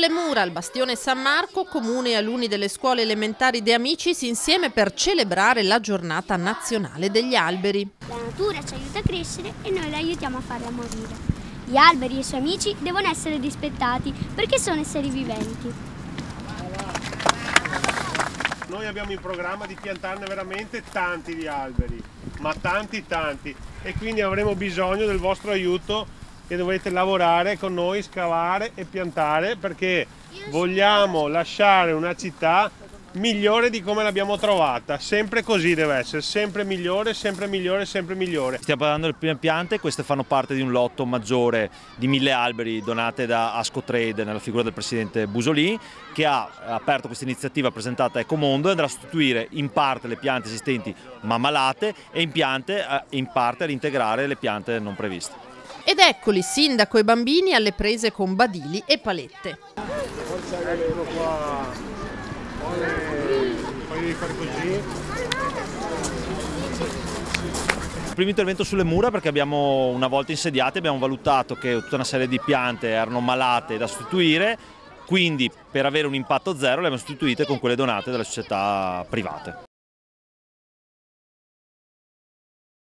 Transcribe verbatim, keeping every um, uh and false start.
Sulle mura al Bastione San Marco, comune e alunni delle scuole elementari De Amicis insieme per celebrare la giornata nazionale degli alberi. La natura ci aiuta a crescere e noi la aiutiamo a farla morire. Gli alberi e i suoi amici devono essere rispettati perché sono esseri viventi. Noi abbiamo in programma di piantarne veramente tanti di alberi, ma tanti tanti, e quindi avremo bisogno del vostro aiuto, che dovete lavorare con noi, scavare e piantare, perché vogliamo lasciare una città migliore di come l'abbiamo trovata. Sempre così deve essere, sempre migliore, sempre migliore, sempre migliore. Stiamo parlando delle prime piante, queste fanno parte di un lotto maggiore di mille alberi donate da Ascotrade nella figura del presidente Busolì, che ha aperto questa iniziativa presentata a Ecomondo e andrà a sostituire in parte le piante esistenti ma malate e in, piante, in parte a reintegrare le piante non previste. Ed eccoli, sindaco e bambini alle prese con badili e palette. Eccolo qua. Poi devi fare così. Il primo intervento sulle mura, perché abbiamo, una volta insediate, abbiamo valutato che tutta una serie di piante erano malate da sostituire, quindi per avere un impatto zero le abbiamo sostituite con quelle donate dalle società private.